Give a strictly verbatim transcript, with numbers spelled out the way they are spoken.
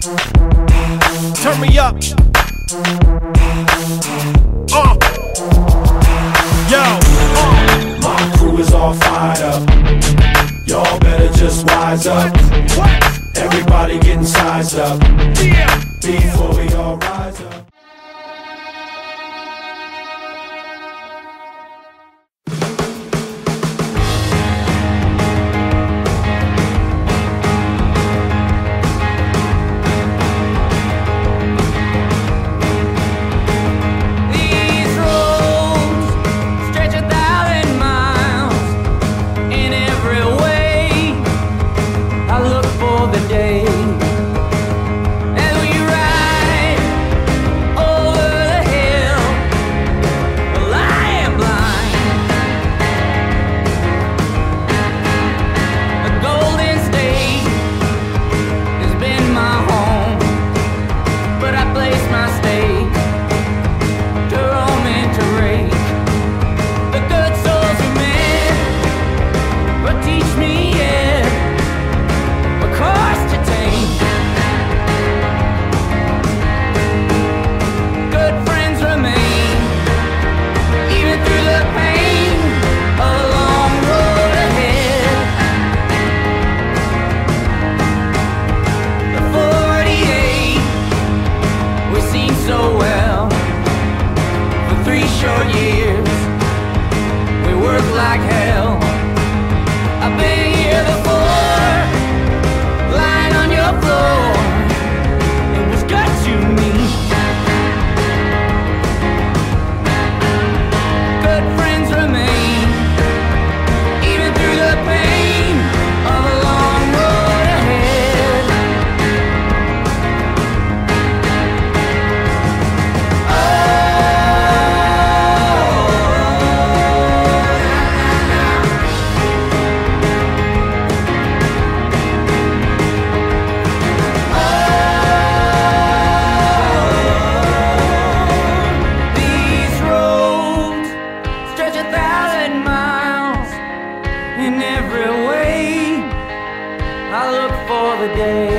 Turn me up. Uh. Yo. Uh. My crew is all fired up. Y'all better just wise up. What? Everybody getting sized up. Yeah. Before we all rise up. Short years, we work like hell. I've been here before, lying on your floor. It was good to me. Good friends remain, even through the pain of a long road ahead. In every way, I look for the day